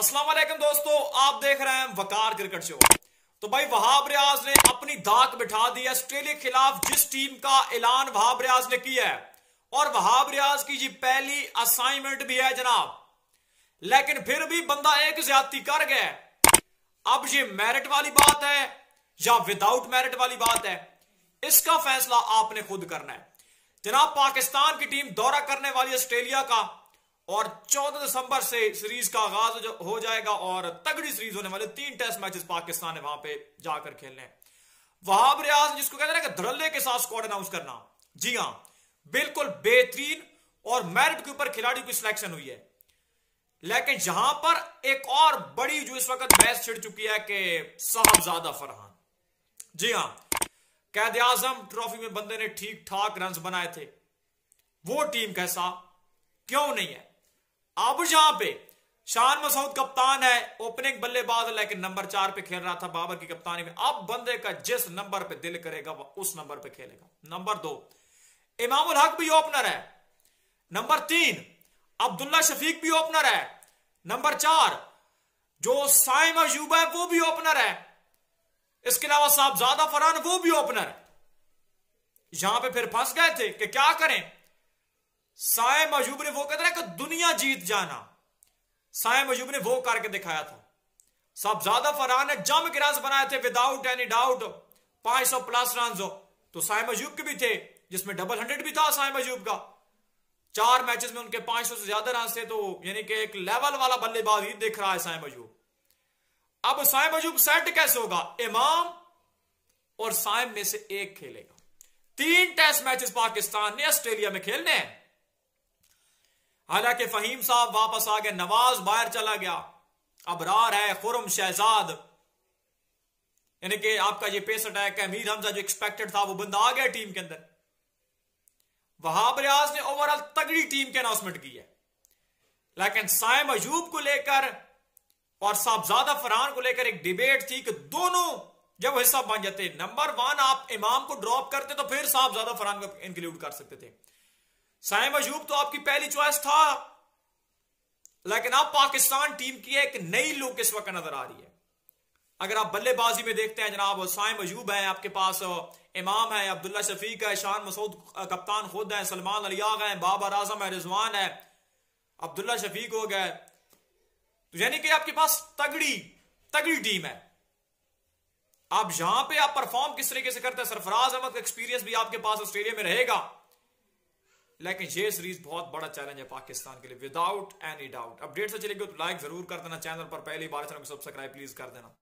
अस्सलाम वालेकुम दोस्तों, आप देख रहे हैं वकार क्रिकेट शो। तो भाई वहाब रियाज ने अपनी धाक बिठा दी है ऑस्ट्रेलिया के खिलाफ, जिस टीम का ऐलान वहाब रियाज ने किया है। और वहाब रियाज की जी पहली असाइनमेंट भी है जनाब, लेकिन फिर भी बंदा एक ज्यादती कर गया। अब ये मेरिट वाली बात है या विदाउट मेरिट वाली बात है, इसका फैसला आपने खुद करना है जनाब। पाकिस्तान की टीम दौरा करने वाली ऑस्ट्रेलिया का, और 14 दिसंबर से सीरीज का आगाज हो जाएगा और तगड़ी सीरीज होने वाले 3 टेस्ट मैचेस पाकिस्तान ने वहां पे जाकर खेलने हैं। वहाब रियाज जिसको कहते हैं ना कि धड़ल्ले के साथ स्क्वाड अनाउंस करना, जी हां बिल्कुल बेहतरीन और मेरिट के ऊपर खिलाड़ी की सिलेक्शन हुई है। लेकिन यहां पर एक और बड़ी जो इस वक्त बहस छिड़ चुकी है कि साहबजादा फरहान, जी हां कैद आजम ट्रॉफी में बंदे ने ठीक ठाक रन बनाए थे, वो टीम कैसा क्यों नहीं है। अब यहां पे शान मसूद कप्तान है, ओपनिंग बल्लेबाज, लेकिन नंबर 4 पे खेल रहा था बाबर की कप्तानी में। अब बंदे का जिस नंबर पे दिल करेगा वह उस नंबर पे खेलेगा। नंबर 2 इमामुल हक भी ओपनर है। नंबर 3 अब्दुल्ला शफीक भी ओपनर है। नंबर 4 जो साइम अयूब है वो भी ओपनर है। इसके अलावा साहबजादा फरहान वो भी ओपनर है। यहां पे फिर फंस गए थे कि क्या करें। साइम अयूब ने वो कहते हैं कि दुनिया जीत जाना, साइम अयूब ने वो करके दिखाया था। साहबजादा फरहान ने जम के रन बनाए थे without any doubt, 500 plus run. तो साइम अयूब के भी थे जिसमें डबल 100 भी था साइम अयूब का। 4 मैचेस में उनके 500 से ज्यादा रन थे, तो यानी कि एक लेवल वाला बल्लेबाज ही दिख रहा है साइम अयूब। अब साइम अयूब सेट कैसे होगा, इमाम और साइम में से एक खेलेगा। 3 टेस्ट मैचेस पाकिस्तान ने ऑस्ट्रेलिया में खेलने हैं। हालांकि फहीम साहब वापस आ गए, नवाज बाहर चला गया, अबरार है, खुरम शहजाद, यानी कि आपका ये पेस अटैक है, मीर हमजा जो एक्सपेक्टेड था वो बंदा आ गया टीम के अंदर। वहाब रियाज ने ओवरऑल तगड़ी टीम की अनाउंसमेंट की है, लेकिन साइम अयूब को लेकर और साहबजादा फरहान को लेकर एक डिबेट थी कि दोनों जब हिस्सा बन जाते, नंबर 1 आप इमाम को ड्रॉप करते तो फिर साहबजादा फरहान को इंक्लूड कर सकते थे। साइम अयूब तो आपकी पहली चॉइस था, लेकिन अब पाकिस्तान टीम की एक नई लुक इस वक्त नजर आ रही है। अगर आप बल्लेबाजी में देखते हैं जनाब, साइम अयूब है आपके पास, इमाम है, अब्दुल्ला शफीक है, शान मसूद कप्तान खुद है, सलमान अलियाग है, बाबर आजम है, रिजवान है, अब्दुल्ला शफीक हो गया। तो यानी कि आपके पास तगड़ी टीम है। आप यहां पे आप परफॉर्म किस तरीके से करते हैं, सरफराज अहमद का एक्सपीरियंस भी आपके पास ऑस्ट्रेलिया में रहेगा। लेकिन ये सीरीज बहुत बड़ा चैलेंज है पाकिस्तान के लिए विदाउट एनी डाउट। अपडेट से चलेगी तो लाइक जरूर कर देना, चैनल पर पहली बार चैनल को सब्सक्राइब प्लीज कर देना।